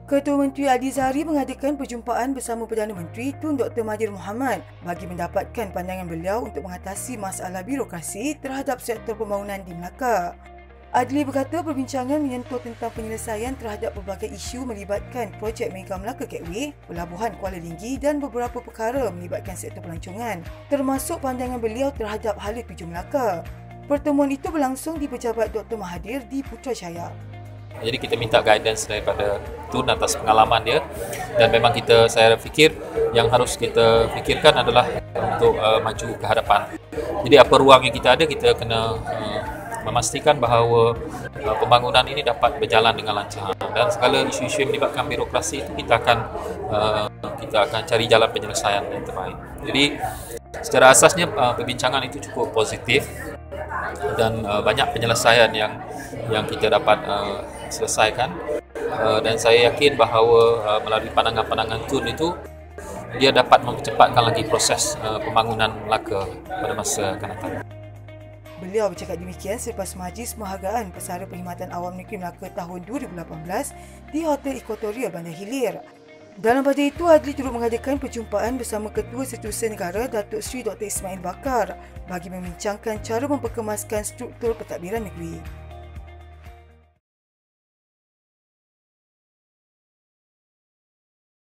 Ketua Menteri Adli Zahari mengadakan perjumpaan bersama Perdana Menteri Tun Dr. Mahathir Mohamad bagi mendapatkan pandangan beliau untuk mengatasi masalah birokrasi terhadap sektor pembangunan di Melaka. Adli berkata perbincangan menyentuh tentang penyelesaian terhadap pelbagai isu melibatkan projek Mega Melaka Gateway, Pelabuhan Kuala Linggi dan beberapa perkara melibatkan sektor pelancongan, termasuk pandangan beliau terhadap hala tuju Melaka. Pertemuan itu berlangsung di Pejabat Dr. Mahathir di Putrajaya. Jadi kita minta guidance daripada Tun atas pengalaman dia, dan memang saya fikir yang harus kita fikirkan adalah untuk maju ke hadapan. Jadi apa ruang yang kita ada, kita kena memastikan bahawa pembangunan ini dapat berjalan dengan lancar, dan segala isu-isu yang melibatkan birokrasi itu kita akan cari jalan penyelesaian yang terbaik. Jadi secara asasnya perbincangan itu cukup positif dan banyak penyelesaian yang kita dapat selesaikan, dan saya yakin bahawa melalui pandangan-pandangan Tun itu dia dapat mempercepatkan lagi proses pembangunan Melaka pada masa akan datang. Beliau bercakap demikian selepas Majlis Penghargaan Pesara Perkhidmatan Awam Negeri Melaka tahun 2018 di Hotel Equatorial Bandar Hilir. Dalam pada itu, Adli turut mengadakan perjumpaan bersama Ketua Setiausaha Negara Datuk Seri Dr. Ismail Bakar bagi membincangkan cara memperkemaskan struktur pentadbiran negeri.